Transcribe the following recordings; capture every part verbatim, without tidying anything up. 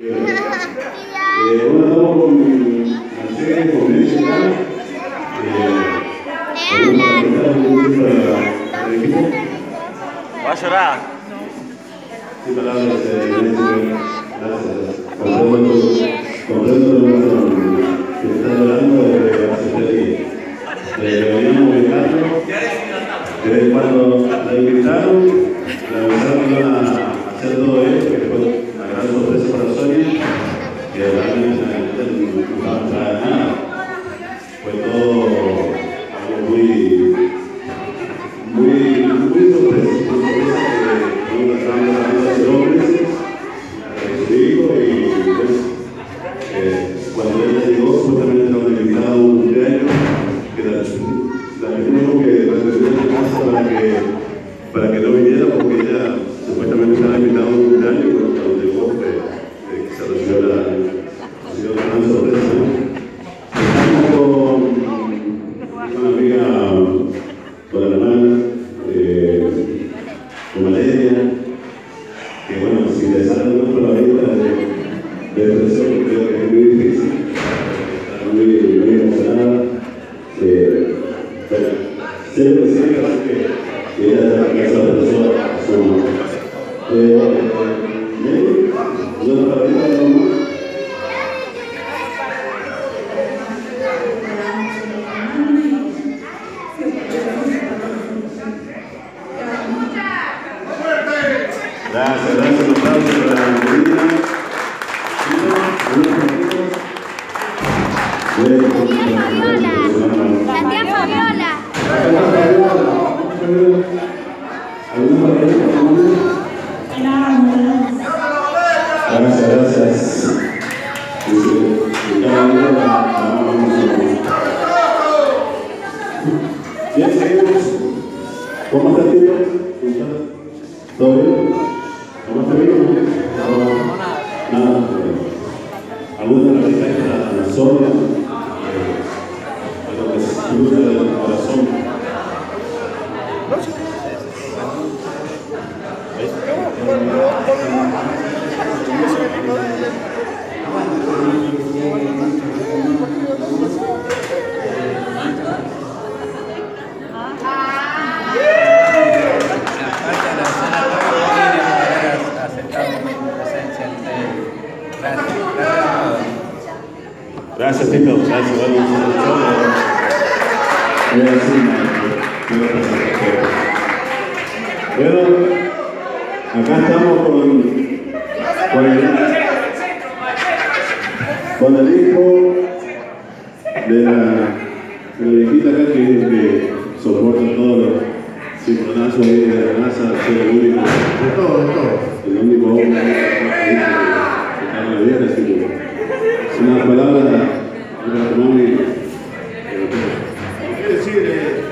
Eh, bueno, estamos con Mercedes, con Mercedes, Va a llorar. Sin palabras, gracias. Comprendo que está hablando de hace tres días. Veníamos ubicando, que cuando la invitaron, la avisaron que iban a hacer todo esto, que fue una gran sorpresa para Sonia, que realmente no iba a traer nada. Fue todo algo muy, muy, muy sorpresa, muy sorpresa que uno estaba hace dos meses, su hijo, y pues, eh, cuando ella llegó, justamente estaba invitado a un cumpleaños, que la, la tuvimos que retener en casa para que, para que no viniera, porque ella supuestamente estaba invitada a un cumpleaños, y bueno, cuando llegó, eh, eh, se recibió la, recibió la gran sorpresa, ¿no? Estamos con una amiga, con la hermana, eh, con Valeria, que bueno, si le salen una palabra de, de expresión, creo que es muy difícil, está muy, muy emocionada. Eh, pero siempre siempre así que, que ella ya se la persona a su mamá. Eh, Nelly, ¿una palabra de mamá? Gracias, gracias, un aplauso para la bienvenida. La tía Fabiola. Gracias, gracias. Bien, seguimos. ¿Cómo está el tío? ¿Todo bien? ¿Cómo está bien? Nada. ¿Alguna pregunta en la zona? De lo que se disfruta del corazón. Gracias, Tito. Gracias, bueno, bueno, acá estamos con, con, el, con el hijo de la, de la viejita acá que, que soporta todos los cimbronazos ahí de la NASA, ser el único, de todo, de todo, el único hombre que está en la vida, así que es una palabra de la mami. Quiere decir, eh,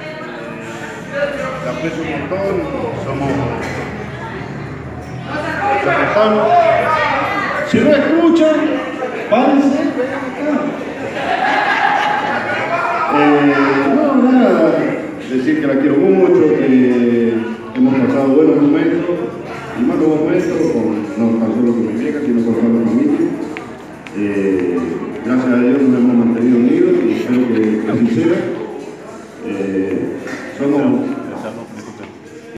la aprecio un montón, somos respetamos. Si no escuchan, párense. Eh, no, nada, decir que la quiero mucho, que hemos pasado buenos momentos y malos momentos, con, no tan solo con mi vieja, sino con toda la familia. Eh, gracias a Dios nos hemos mantenido unidos y espero que, que así sea.